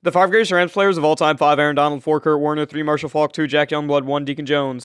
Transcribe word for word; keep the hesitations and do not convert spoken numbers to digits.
The five greatest Rams players of all time: five Aaron Donald, four Kurt Warner, three Marshall Faulk, two Jack Youngblood, one Deacon Jones.